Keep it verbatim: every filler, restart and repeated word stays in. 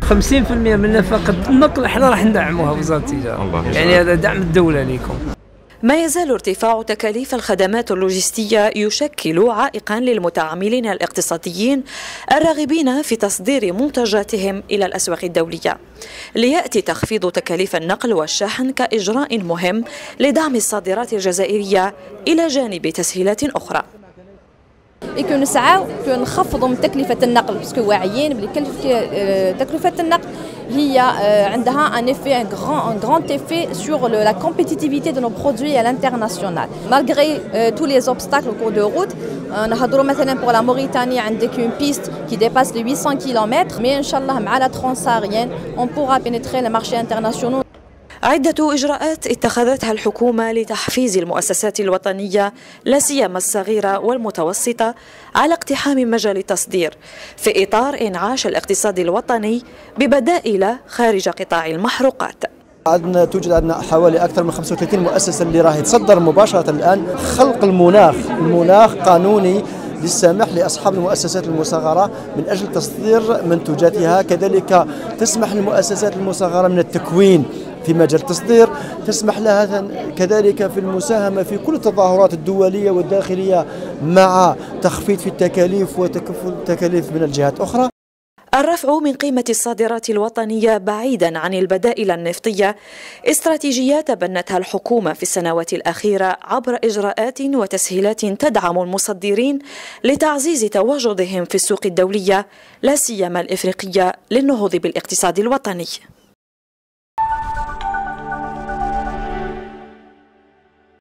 خمسين بالمئة من نفقة النقل احنا راح ندعموها وزارة التجارة، يعني هذا دعم الدولة لكم. ما يزال ارتفاع تكاليف الخدمات اللوجستية يشكل عائقا للمتعاملين الاقتصاديين الراغبين في تصدير منتجاتهم إلى الأسواق الدولية. ليأتي تخفيض تكاليف النقل والشحن كإجراء مهم لدعم الصادرات الجزائرية إلى جانب تسهيلات أخرى. يكون نسعاو نخفضوا من تكلفة النقل، باسكو واعيين بلي تكلفة النقل هي عندها ان effet un grand un grand effet sur la compétitivité de nos produits à l'international. Malgré tous les obstacles au cours de route, نهضروا مثلا pour la Mauritanie عندك une piste qui dépasse les huit cents kilomètres, mais inchallah مع la transsaharienne on pourra pénétrer les marchés internationaux. عدة إجراءات اتخذتها الحكومة لتحفيز المؤسسات الوطنية لا سيما الصغيرة والمتوسطة على اقتحام مجال التصدير في إطار إنعاش الاقتصاد الوطني ببدائل خارج قطاع المحروقات. عندنا توجد عندنا حوالي أكثر من خمسة وثلاثين مؤسسة اللي راح تصدر مباشرة الآن. خلق المناخ المناخ قانوني للسماح لأصحاب المؤسسات المصغرة من أجل تصدير منتوجاتها، كذلك تسمح للمؤسسات المصغرة من التكوين في مجال التصدير، تسمح لها كذلك في المساهمة في كل التظاهرات الدولية والداخلية مع تخفيض في التكاليف وتكفل التكاليف من الجهات الأخرى. الرفع من قيمة الصادرات الوطنية بعيدا عن البدائل النفطية استراتيجيات بنتها الحكومة في السنوات الأخيرة عبر إجراءات وتسهيلات تدعم المصدرين لتعزيز تواجدهم في السوق الدولية لا سيما الإفريقية للنهوض بالاقتصاد الوطني.